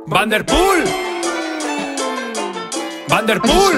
Van der Poel. Van der Poel.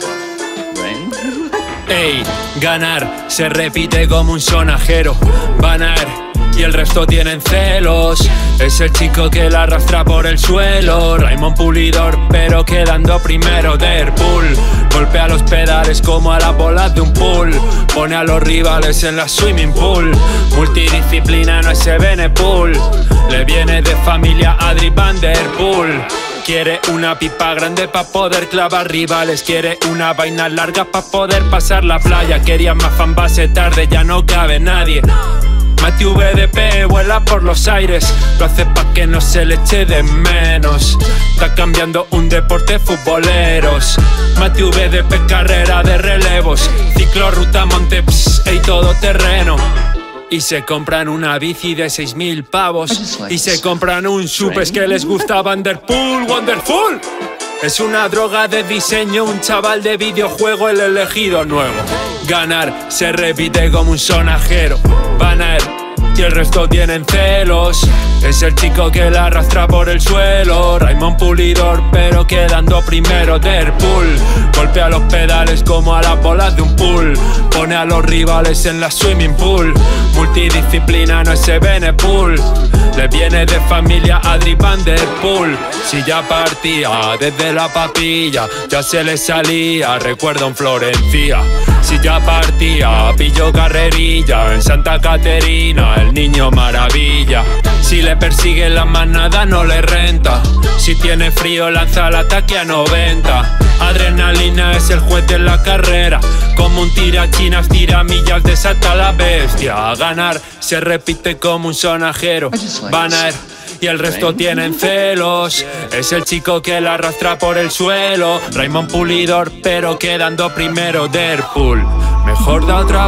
Ey, ganar se repite como un sonajero. Van Aert y el resto tienen celos. Es el chico que la arrastra por el suelo. Raymond Pulidor, pero quedando primero. Der Poel golpea los pedales como a las bolas de un pool. Pone a los rivales en la swimming pool. Multidisciplina no es Evenepoel. Le viene de familia Adri Van der Poel. Quiere una pipa grande pa' poder clavar rivales. Quiere una vaina larga pa' poder pasar la playa. Quería más fanbase tarde, ya no cabe nadie. Matthew BDP vuela por los aires. Lo hace pa' que no se le eche de menos. Está cambiando un deporte futboleros. Matthew BDP carrera de relevos. Ciclo, ruta, monte, y todo terreno. Y se compran una bici de 6.000 pavos. Y se compran un sub, es que les gusta Van der Poel. Wonderful. Es una droga de diseño, un chaval de videojuego, el elegido nuevo. Ganar se repite como un sonajero. Van Aert y el resto tienen celos. Es el chico que la arrastra por el suelo. Raymond Pulidor, pero quedando primero. Der Poel golpea los pedales como a las bolas de un pool. Pone a los rivales en la swimming pool. Multidisciplina no es Evenepoel. Le viene de familia Adri Van der Poel. Si ya partía desde la papilla, ya se le salía, recuerdo en Florencia. Si ya partía, pilló carrerilla en Santa Caterina, el niño maravilla. Si le persigue la manada no le renta. Si tiene frío lanza el ataque a 90. Adrenalina es el juez de la carrera. Como un tirachinas, tira millas, desata la bestia. Ganar se repite como un sonajero. Van Aert y el resto tienen celos. Es el chico que la arrastra por el suelo. Raymond Pulidor, pero quedando primero. Der Poel, mejor da otra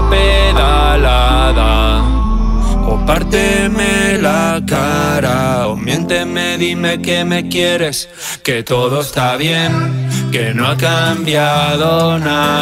pedalada. O párteme la cara, o miénteme, dime que me quieres, que todo está bien, que no ha cambiado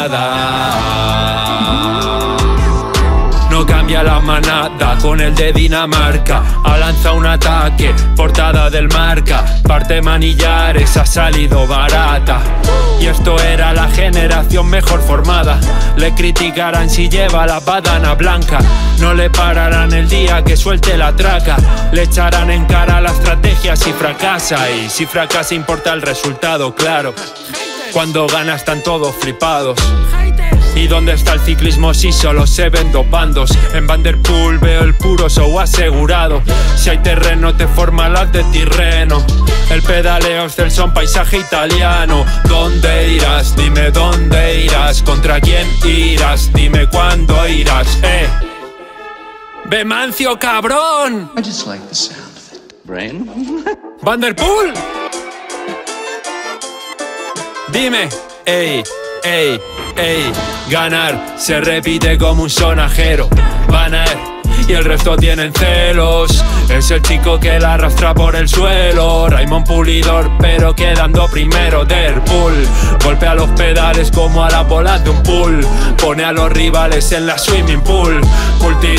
nada. No cambia la manada con el de Dinamarca. Ha lanzado un ataque, portada del Marca. Parte manillares, ha salido barata. Y esto era la generación mejor formada. Le criticarán si lleva la badana blanca. No le pararán el día que suelte la traca. Le echarán en cara la estrategia si fracasa. Y si fracasa importa el resultado, claro. Cuando gana están todos flipados. ¿Y dónde está el ciclismo si solo se ven dos bandos? En Van der Poel veo el puro show asegurado. Si hay terreno te forma las de Tirreno. El pedaleo es del son paisaje italiano. ¿Dónde irás? Dime dónde irás. ¿Contra quién irás? Dime cuándo irás. ¡Vemancio, cabrón! I just like the sound of it. Brain? ¡Van der Poel! Dime, ey, ey, ey. Ganar se repite como un sonajero. Van Aert y el resto tienen celos. Es el chico que la arrastra por el suelo. Raymond Pulidor, pero quedando primero. Der Poel golpea los pedales como a las bolas de un pool. Pone a los rivales en la swimming pool.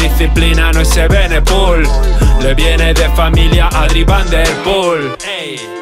Multidisciplina no es Evenepoel. Le viene de familia Adri Van der Poel.